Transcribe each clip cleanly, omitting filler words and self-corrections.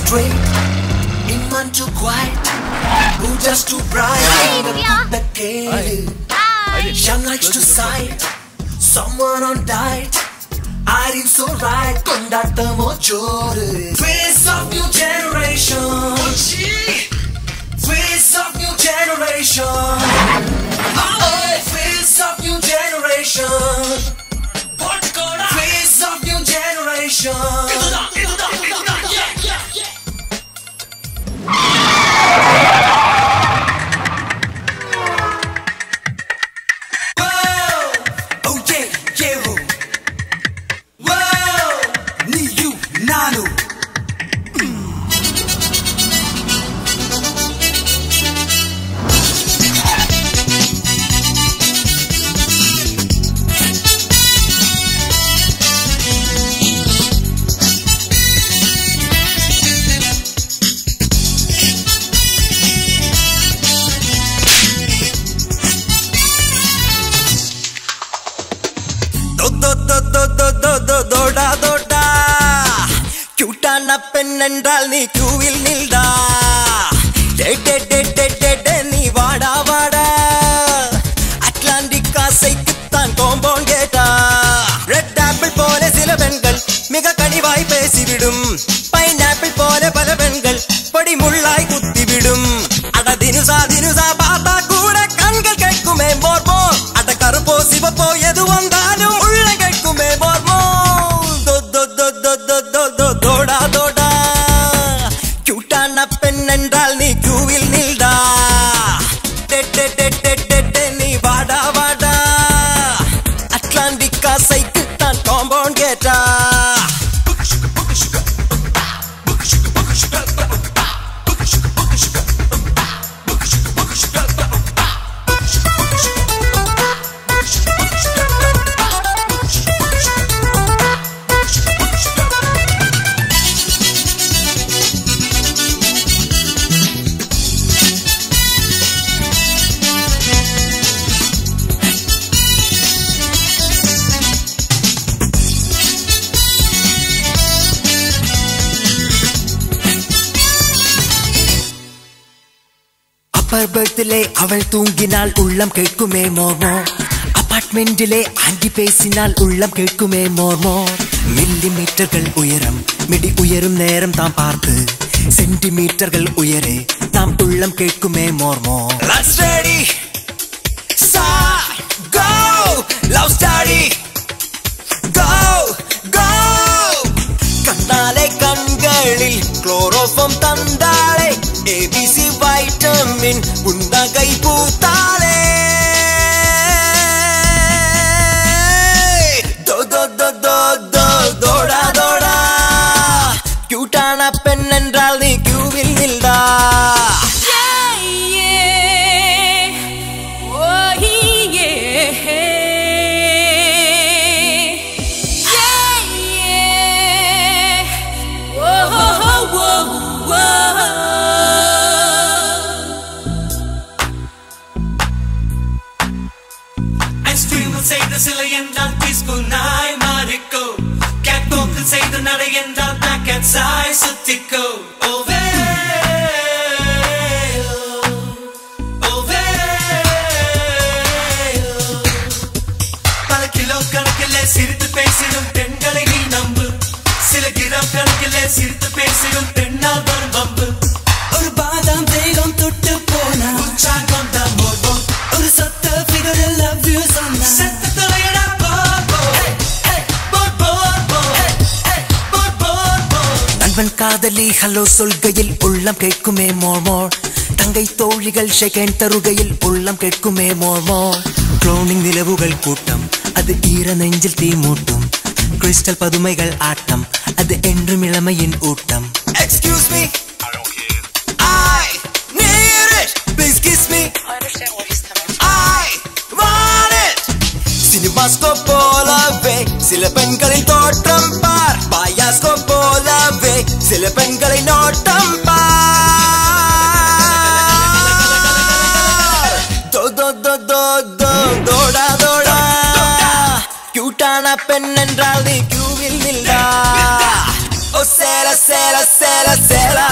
straight, in man too quiet, who just too bright. The kid, Shaam likes to sight, someone on diet. Arya so right, kondattamo joru. Face of new generation, face of new generation. Face of new generation, face of new generation. Dho Dho cutana pennendral nee queuil nilda de nee vaada vaada Atlantic asaikku thaan compound gate red apple pole sila pengal miga kanivai pesividum pineapple pole pala pengal padi mullai kutti vidum ada dinusa baaba kuda kangal ketkumae more ada karupo sivapo edu vandalum ulla ketkumae more Dho Dho cutana pennendral nee queuil nilda de nee vaada vaada Atlantic asaikku thaan compound gate Upper berthile aval thoonginal ullam ketkumae more apartmentile auntie pesinal ullam ketkumae more millimetergal uyaram midi uyarum neram thaan paarthu centimetergal uyare thaan ullam ketkumae more let's ready start go love story go kannale kangalil chloroform tandale ABC vitamin undagai pootale Dho cutana pennendral nee queuil nilda say the silly and the peaceful night mariko cat walk say the nada and the back at side sutiko over pala kilo kanakile sirithu pesidum pengalai nee nambu sila gram kanakile sirithu pesidum pennal varum vambu oru badam thegam thottu pona uchagam da morbo oru satta figure love you sonna நண்பன் காதலி hello சொல்கையில் உள்ளம் கேட்குமே மோர் தங்கை தோழிகள் ஷேகன் தருகையில் உள்ளம் கேட்குமே மோர் cloning நிலவுகள் கூட்டம் அது ஈர நெஞ்சில் தீ மூட்டும் கிறிஸ்டல் பதுமைகள் ஆட்டம் அது என்றும் இளமையின் ஊட்டம் excuse me I don't care I need it please kiss me I understand what he's coming I want it cinemascope போலவே சில பெண்களின் தோற்றம் பார் பாயாஸ்கோப் போலவே சில பெண்களை நோட்டம் பார் தோடா கியூட்டான பெண் என்றால் நீ கியூவில் நில்லா ஓ சேல சேல சேல சேல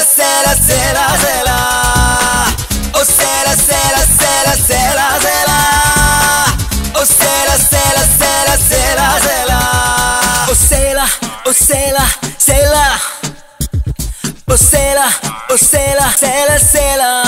sela, sela, sela. Oh, sela, sela, sela, sela, sela. Oh, sela, sela, sela, sela, sela. Oh sela, oh sela, sela. Oh sela, sela, sela.